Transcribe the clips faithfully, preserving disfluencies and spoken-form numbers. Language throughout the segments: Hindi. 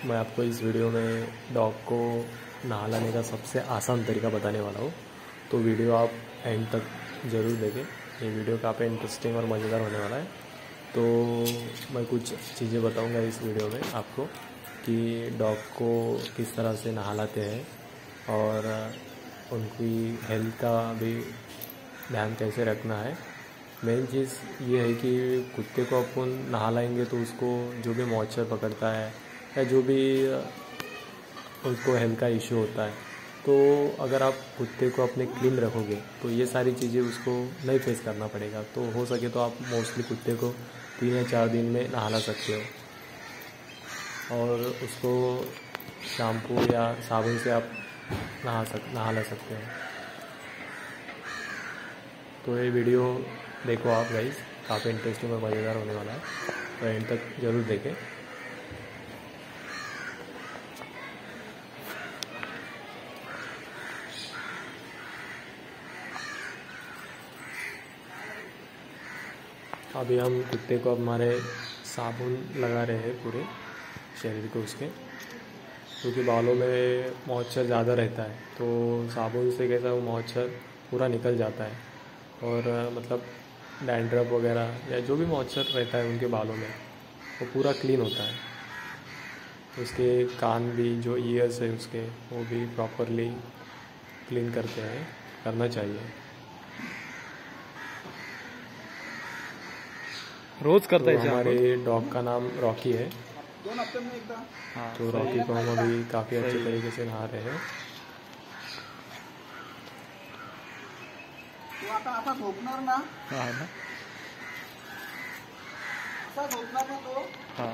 मैं आपको इस वीडियो में डॉग को नहलाने का सबसे आसान तरीका बताने वाला हूँ। तो वीडियो आप एंड तक ज़रूर देखें। ये वीडियो काफ़ी इंटरेस्टिंग और मज़ेदार होने वाला है। तो मैं कुछ चीज़ें बताऊंगा इस वीडियो में आपको कि डॉग को किस तरह से नहलाते हैं और उनकी हेल्थ का भी ध्यान कैसे रखना है। मेन चीज़ ये है कि कुत्ते को अपन नहलाएंगे तो उसको जो भी मॉइस्चर पकड़ता है या जो भी उसको हेल्थ का इशू होता है, तो अगर आप कुत्ते को अपने क्लीन रखोगे तो ये सारी चीज़ें उसको नहीं फेस करना पड़ेगा। तो हो सके तो आप मोस्टली कुत्ते को तीन या चार दिन में नहला सकते हो और उसको शैम्पू या साबुन से आप नहा सक नहला सकते हो। तो ये वीडियो देखो आप गाइस, काफ़ी इंटरेस्टिंग और मज़ेदार होने वाला है, तो एंड तक ज़रूर देखें। अभी हम कुत्ते को हमारे साबुन लगा रहे हैं पूरे शरीर को उसके, क्योंकि बालों में मॉइस्चर ज़्यादा रहता है। तो साबुन से कैसा वो मॉइस्चर पूरा निकल जाता है और मतलब डैंड्रफ वगैरह या जो भी मॉइस्चर रहता है उनके बालों में वो पूरा क्लीन होता है। उसके कान भी, जो ईयर्स है उसके, वो भी प्रॉपरली क्लीन करते हैं, करना चाहिए। रोज करता तो है। हमारे डॉग का नाम रॉकी है। हाँ, तो रॉकी को हम अभी काफ़ी अच्छे तरीके से नहा रहे हैं। आता झोपणार ना हाँ ना असा झोपणार ना तो हाँ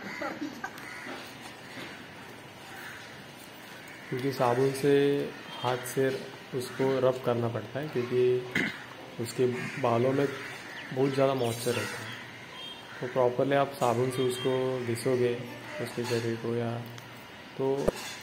क्योंकि साबुन से हाथ से उसको रब करना पड़ता है, क्योंकि उसके बालों में बहुत ज़्यादा मॉइस्चर रहता है। तो प्रॉपरली आप साबुन से उसको घिसोगे उसके शरीर को, या तो